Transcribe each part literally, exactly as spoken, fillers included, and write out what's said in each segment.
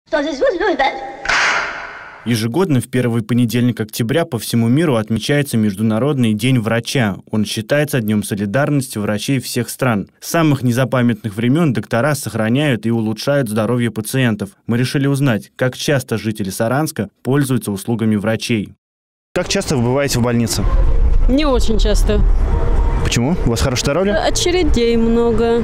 Ежегодно в первый понедельник октября по всему миру отмечается Международный день врача. Он считается днем солидарности врачей всех стран. С самых незапамятных времен доктора сохраняют и улучшают здоровье пациентов. Мы решили узнать, как часто жители Саранска пользуются услугами врачей. Как часто вы бываете в больнице? Не очень часто. Почему? У вас хорошее здоровье? Очередей много.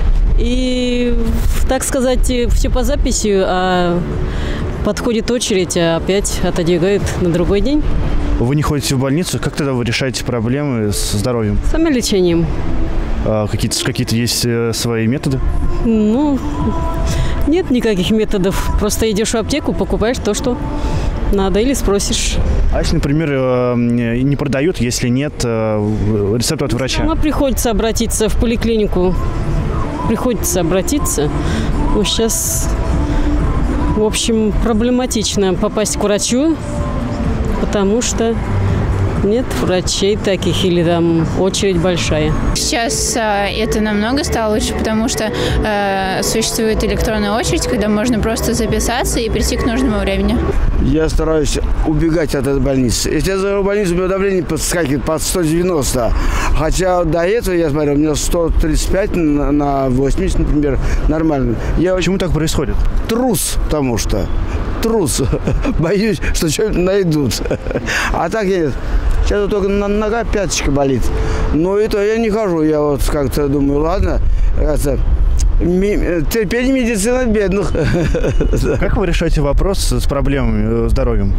И, так сказать, все по записи, а подходит очередь, а опять отодвигают на другой день. Вы не ходите в больницу. Как тогда вы решаете проблемы с здоровьем? Самолечением. А какие-то, какие-то есть свои методы? Ну, нет никаких методов. Просто идешь в аптеку, покупаешь то, что надо, или спросишь. А если, например, не продают, если нет рецепта от врача? Сама приходится обратиться в поликлинику. Приходится обратиться. Но сейчас, в общем, проблематично попасть к врачу, потому что нет врачей таких, или там очередь большая. Сейчас э, это намного стало лучше, потому что э, существует электронная очередь, когда можно просто записаться и прийти к нужному времени. Я стараюсь убегать от этой больницы. Если я захожу в больницу, у меня давление подскакивает под сто девяносто. Хотя до этого, я смотрю, у меня сто тридцать пять на, на восемьдесят, например, нормально. Я Почему так происходит? Трус, потому что. Трус. Боюсь, что что-нибудь найдут. А так я... Сейчас только нога, пяточка болит. Но это я не хожу. Я вот как-то думаю, ладно, кажется, терпение медицины бедных. Как вы решаете вопрос с проблемами с здоровьем?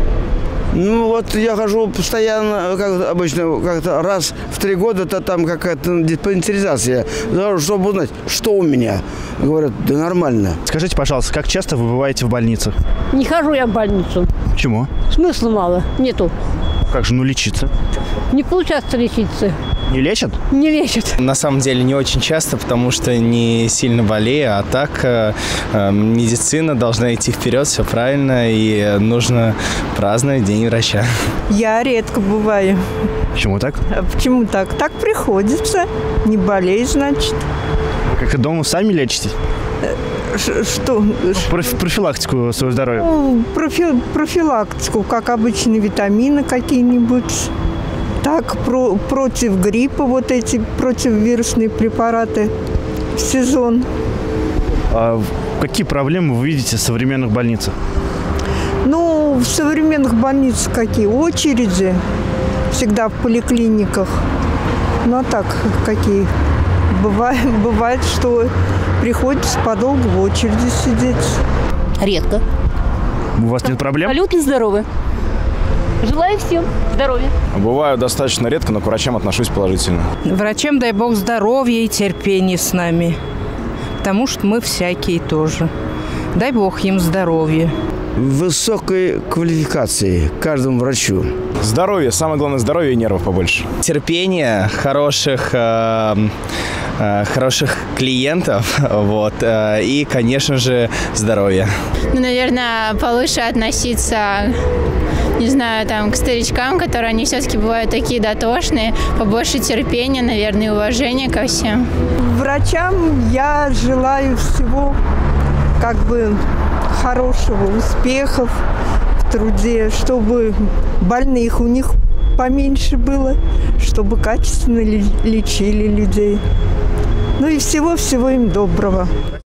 Ну вот я хожу постоянно, как обычно, как-то раз в три года, это там какая-то диспансеризация, чтобы узнать, что у меня. Говорят, да нормально. Скажите, пожалуйста, как часто вы бываете в больницах? Не хожу я в больницу. Почему? Смысла мало, нету. Как же, ну, лечиться? Не получается лечиться. Не лечат? Не лечат. На самом деле не очень часто, потому что не сильно болею, а так э, э, медицина должна идти вперед, все правильно, и нужно праздновать День врача. Я редко бываю. Почему так? А почему так? Так приходится. Не болей, значит. Вы как-то дома сами лечитесь? Ш что? Профи профилактику своего здоровья? Ну, профи профилактику, как обычно, витамины какие-нибудь. Так, про против гриппа, вот эти противовирусные препараты в сезон. А какие проблемы вы видите в современных больницах? Ну, в современных больницах какие? Очереди всегда в поликлиниках. Ну, а так, какие? Бывает, бывает, что приходится подолгу в очереди сидеть. Редко. У вас нет проблем? Абсолютно здоровы. Желаю всем здоровья. Бываю достаточно редко, но к врачам отношусь положительно. Врачам дай бог здоровья и терпения с нами, потому что мы всякие тоже. Дай бог им здоровья. Высокой квалификации каждому врачу. Здоровье, самое главное, здоровье и нервов побольше. Терпение, хороших, э, э, хороших клиентов, вот, э, и, конечно же, здоровье. Ну, наверное, получше относиться, не знаю, там, к старичкам, которые они все-таки бывают такие дотошные, побольше терпения, наверное, и уважения ко всем. Врачам я желаю всего, как бы, хорошего, успехов в труде, чтобы больных у них поменьше было, чтобы качественно лечили людей. Ну и всего-всего им доброго.